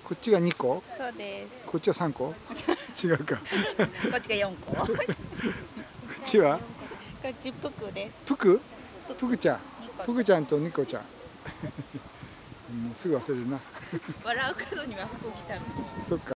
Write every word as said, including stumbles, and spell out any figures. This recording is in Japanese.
こっちがにこ、 そうです。 こっちはさんこ。違うか。 こっちがよんこ。こっこっちはちぷくです。 ぷくぷくちゃん、 ニコぷくちゃんとニコちゃん。もうすぐ忘れるな。 笑う角には服着たの。 そっか。